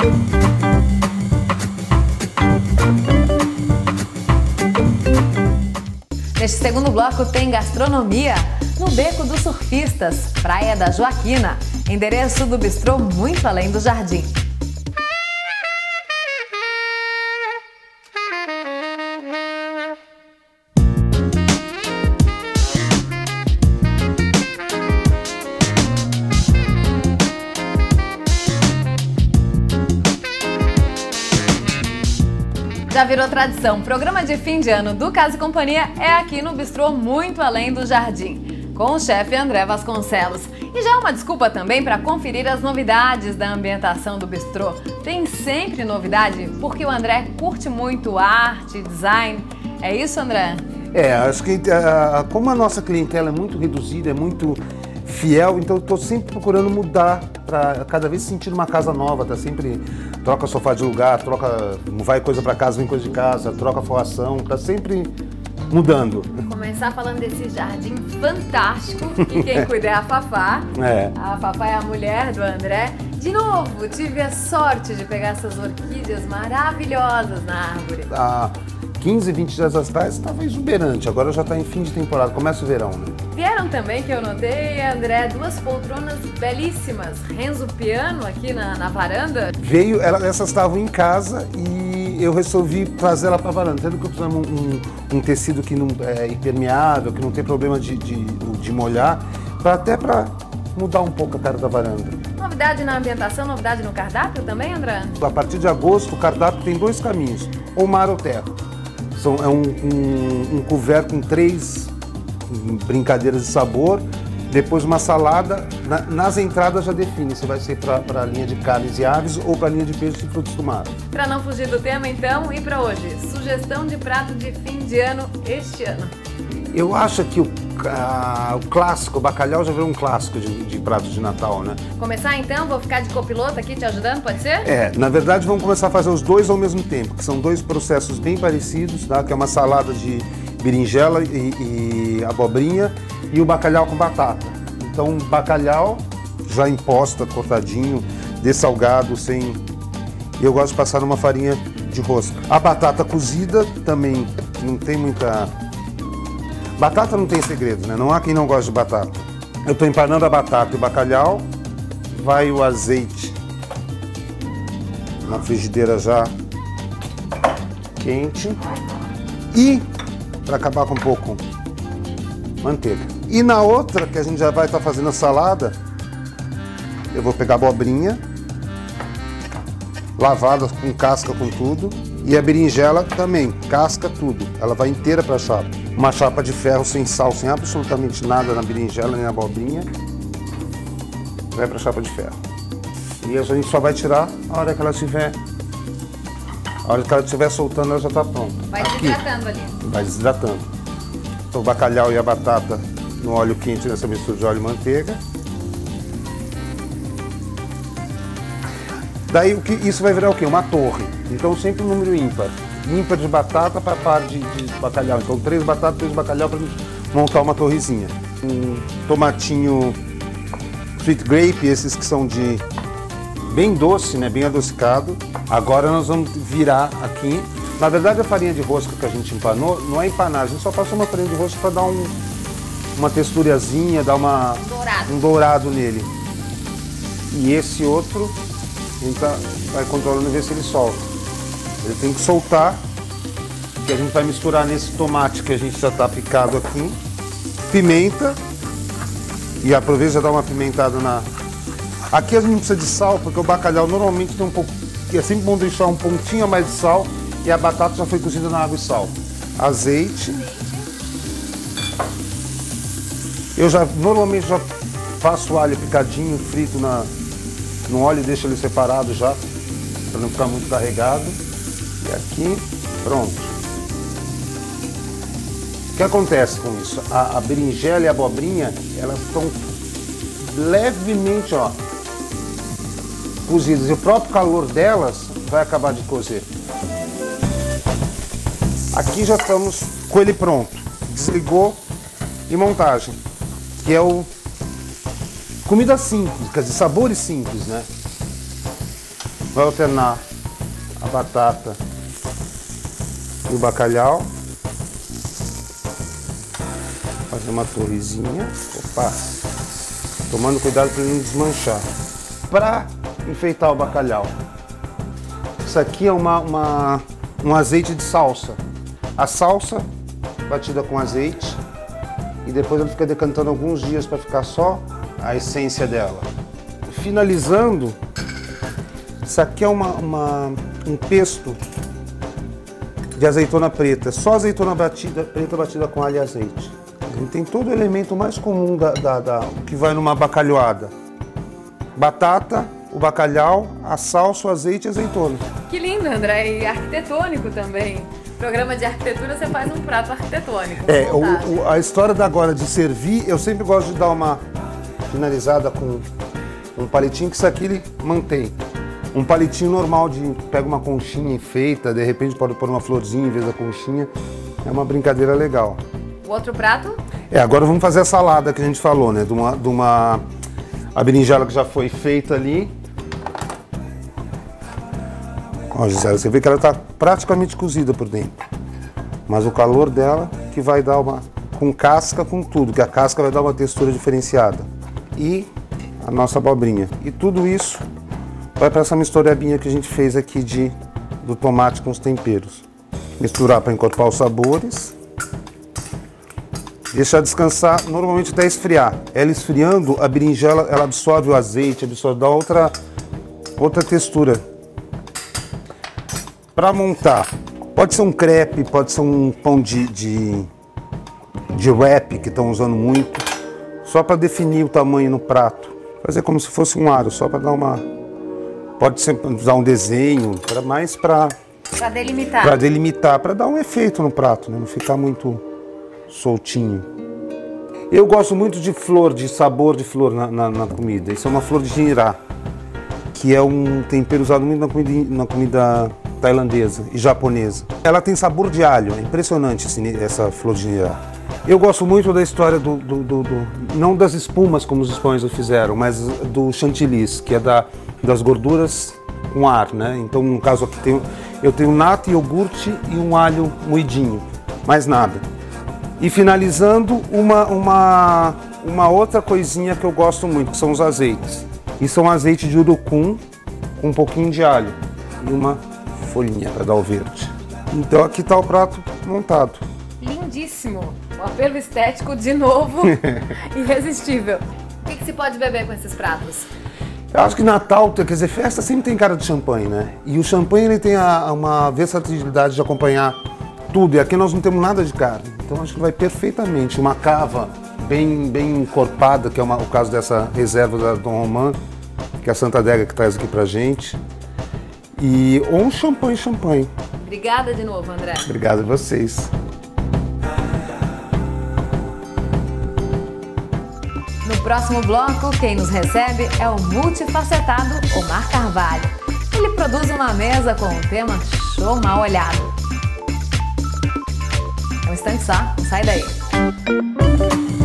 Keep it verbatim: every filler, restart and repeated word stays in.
Neste segundo bloco tem gastronomia no Beco dos Surfistas, Praia da Joaquina, endereço do bistrô muito além do jardim. Já virou tradição, programa de fim de ano do Casa e Companhia é aqui no bistrô muito além do jardim, com o chefe André Vasconcelos. E já é uma desculpa também para conferir as novidades da ambientação do bistrô. Tem sempre novidade, porque o André curte muito arte, design. É isso, André? É, acho que uh, como a nossa clientela é muito reduzida, é muito fiel, então eu estou sempre procurando mudar para cada vez sentir uma casa nova, tá sempre troca sofá de lugar, troca, vai coisa para casa, vem coisa de casa, troca forração, tá sempre mudando. Vou começar falando desse jardim fantástico e quem cuida é a Fafá. É. A Fafá é a mulher do André. De novo, tive a sorte de pegar essas orquídeas maravilhosas na árvore. Há quinze, vinte dias atrás estava exuberante, agora já está em fim de temporada, começa o verão, né? Vieram também, que eu notei, André, duas poltronas belíssimas. Renzo piano aqui na, na varanda. Veio, ela, essas estavam em casa e eu resolvi trazer ela para a varanda. Tendo que eu precisava um, um, um tecido que não é impermeável, que não tem problema de, de, de molhar, pra, até para mudar um pouco a cara da varanda. Novidade na ambientação, novidade no cardápio também, André? A partir de agosto, o cardápio tem dois caminhos, ou mar ou terra. São, é um, um, um couvert com três brincadeiras de sabor, depois uma salada. Na, nas entradas já define se vai ser para a linha de carnes e aves ou para a linha de peixes e frutos do mar. Para não fugir do tema então, e para hoje, sugestão de prato de fim de ano este ano? Eu acho que o, a, o clássico, o bacalhau já virou um clássico de, de prato de Natal, né? Começar então, vou ficar de copiloto aqui te ajudando, pode ser? É, na verdade vamos começar a fazer os dois ao mesmo tempo, que são dois processos bem parecidos, tá? Que é uma salada de berinjela e, e abobrinha e o bacalhau com batata. Então bacalhau já imposta, cortadinho, dessalgado, sem... Eu gosto de passar numa farinha de rosca. A batata cozida também não tem muita... Batata não tem segredo, né? Não há quem não goste de batata. Eu estou empanando a batata e o bacalhau, vai o azeite na frigideira já quente e, para acabar com um pouco, manteiga. E na outra, que a gente já vai estar tá fazendo a salada, eu vou pegar a abobrinha, lavada com casca, com tudo, e a berinjela também, casca, tudo. Ela vai inteira para a chapa. Uma chapa de ferro sem sal, sem absolutamente nada na berinjela nem na abobrinha. Vai para a chapa de ferro. E a gente só vai tirar a hora que ela estiver... A hora que ela estiver soltando, ela já está pronta. Vai desidratando ali. Vai desidratando. Então o bacalhau e a batata no óleo quente, nessa mistura de óleo e manteiga. Daí o que, isso vai virar o quê? Uma torre. Então sempre um número ímpar. Ímpar de batata para par de, de bacalhau. Então três batatas, três bacalhau para montar uma torrezinha. Um tomatinho sweet grape, esses que são de bem doce, né? Bem adocicado. Agora nós vamos virar aqui. Na verdade a farinha de rosca que a gente empanou não é empanar, a gente só passa uma farinha de rosca para dar um, uma texturazinha, dar uma, dourado. um dourado nele. E esse outro a gente tá, vai controlando e ver se ele solta. Ele tem que soltar, que a gente vai misturar nesse tomate que a gente já está picado aqui. Pimenta. E aproveita e já dá uma pimentada na... Aqui a gente não precisa de sal, porque o bacalhau normalmente tem um pouco... É sempre bom deixar um pontinho a mais de sal. E a batata já foi cozida na água e sal. Azeite. Eu já, normalmente já faço o alho picadinho, frito na, no óleo e deixo ele separado já, para não ficar muito carregado. E aqui, pronto. O que acontece com isso? A, a berinjela e a abobrinha, elas estão levemente, ó, cozidas. E o próprio calor delas vai acabar de cozer. Aqui já estamos com ele pronto. Desligou e montagem. Que é o... Comida simples, quer dizer, sabores simples, né? vai alternar a batata e o bacalhau. Fazer uma torrezinha. Opa! Tomando cuidado para ele não desmanchar. Para enfeitar o bacalhau, isso aqui é uma, uma, um azeite de salsa. A salsa batida com azeite e depois ela fica decantando alguns dias para ficar só a essência dela. Finalizando, isso aqui é uma, uma, um pesto de azeitona preta, só azeitona batida, preta batida com alho e azeite. Ele tem todo o elemento mais comum da, da, da, que vai numa bacalhoada. Batata, o bacalhau, a salsa, o azeite e a azeitona. Que lindo, André, e arquitetônico também. Programa de arquitetura, você faz um prato arquitetônico. É, o, o, a história da agora de servir, eu sempre gosto de dar uma finalizada com um palitinho, que isso aqui ele mantém. Um palitinho normal de pega uma conchinha enfeita, de repente pode pôr uma florzinha em vez da conchinha. É uma brincadeira legal. O outro prato? É, agora vamos fazer a salada que a gente falou, né? De uma, de uma a berinjela que já foi feita ali. Ó, Gisela, você vê que ela está praticamente cozida por dentro. Mas o calor dela que vai dar uma... com casca, com tudo, que a casca vai dar uma textura diferenciada. E a nossa abobrinha. E tudo isso vai para essa misturebinha que a gente fez aqui de, do tomate com os temperos. Misturar para encorpar os sabores. Deixar descansar, normalmente até esfriar. Ela esfriando, a berinjela ela absorve o azeite, absorve, dá outra, outra textura. Para montar, pode ser um crepe, pode ser um pão de, de, de wrap, que estão usando muito, só para definir o tamanho no prato. Fazer como se fosse um aro, só para dar uma... Pode ser usar um desenho, para mais para... Para delimitar. Para delimitar, para dar um efeito no prato, né? Não ficar muito soltinho. Eu gosto muito de flor, de sabor de flor na, na, na comida. Isso é uma flor de jinirá, que é um tempero usado muito na comida, na comida tailandesa e japonesa. Ela tem sabor de alho, é impressionante esse, essa flor de jinirá. Eu gosto muito da história do, do, do, do... não das espumas como os espanhóis fizeram, mas do chantilly, que é da, das gorduras com ar, né? Então, no caso aqui, tem, eu tenho nata, iogurte e um alho moidinho, mais nada. E finalizando, uma, uma, uma outra coisinha que eu gosto muito, que são os azeites. E são azeite de urucum com um pouquinho de alho e uma folhinha para dar o verde. Então aqui está o prato montado. Lindíssimo! O apelo estético, de novo, irresistível. O que, que se pode beber com esses pratos? Eu acho que Natal, quer dizer, festa sempre tem cara de champanhe, né? E o champanhe ele tem a, uma versatilidade de acompanhar tudo. E aqui nós não temos nada de carne. Então acho que vai perfeitamente. Uma cava bem, bem encorpada, que é uma, o caso dessa reserva da Dom Román, que é a Santa Adega que traz aqui pra gente. E, ou um champanhe, champanhe. Obrigada de novo, André. Obrigado a vocês. No próximo bloco, quem nos recebe é o multifacetado Omar Carvalho. Ele produz uma mesa com o tema Show Mal Olhado. É um instante só, não sai daí.